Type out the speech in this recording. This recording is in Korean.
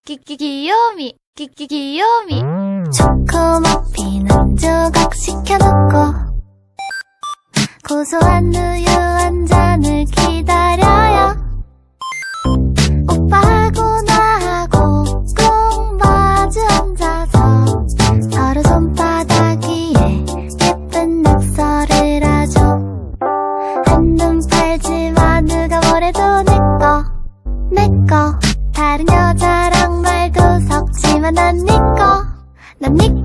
귀요미 귀요미. 초코머핀 한 조각 시켜놓고 고소한 우유 한 잔을 기다려요. 오빠하고 나하고 꼭 마주 앉아서 서로 손바닥 위에 예쁜 낙서를 하죠. 한눈 팔지마 누가 뭐래도 내꺼 다른 여자랑 말도 섞지만 난 니꺼